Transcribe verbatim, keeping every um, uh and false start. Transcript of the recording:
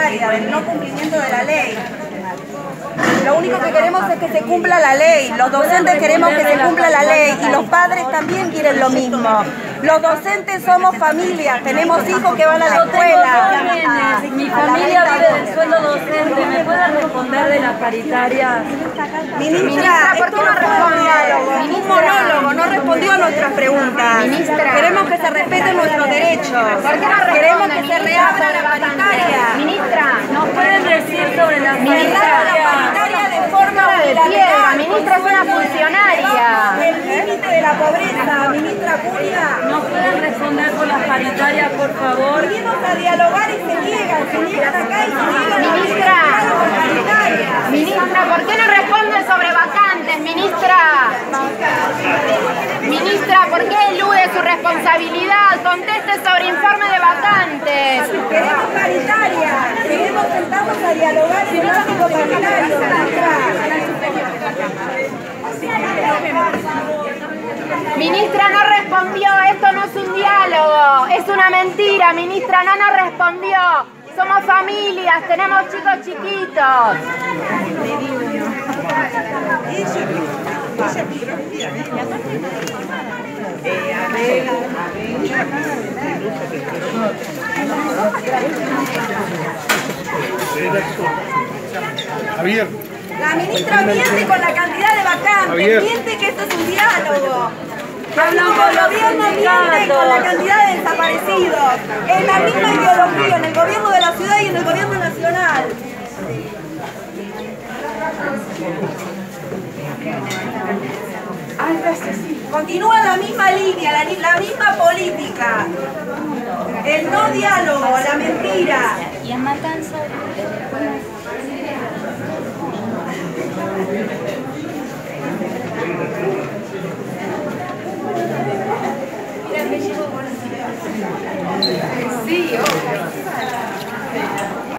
paritaria, del no cumplimiento de la ley. Lo único que queremos es que se cumpla la ley. Los docentes queremos que se cumpla la ley y los padres también quieren lo mismo. Los docentes somos familia, tenemos hijos que van a la escuela. Mi familia vive del sueldo docente. ¿Me puede responder de las paritarias? Ministra, ¿por qué no respondió? Un monólogo, no respondió a nuestras preguntas. Ministra. Queremos que se respeten nuestros derechos. ¿Por qué no Queremos que se responde, reabra la paritaria. Ministra, ¿Nos pueden decir sobre las Ministra, la paritaria de forma de piedra, unilateral. ministra es una funcionaria. El límite de la pobreza, ministra Cunha. ¿Nos pueden responder por las paritarias, por favor? Venimos a dialogar y se niegan, se niegan acá y se niegan a Ministra. dialogar con paritarias. Ministra, ¿por qué no responde sobre vacantes, ministra? Ministra, ¿por qué elude su responsabilidad? Conteste sobre informe de vacantes. Queremos paritaria, queremos sentarnos a dialogar en el ámbito paritario, ministra. Ministra, no respondió, esto no es un diálogo, es una mentira, ministra, no nos respondió. Somos familias, tenemos chicos chiquitos. Javier. La ministra miente con la cantidad de vacantes, Javier. miente que esto es un diálogo. Hablan El con los gobierno miente con la cantidad de desaparecidos. Es la misma ideología en el gobierno de la ciudad y en el gobierno nacional. Continúa la misma línea, la, la misma política. El no diálogo, la mentira. Y es matanza.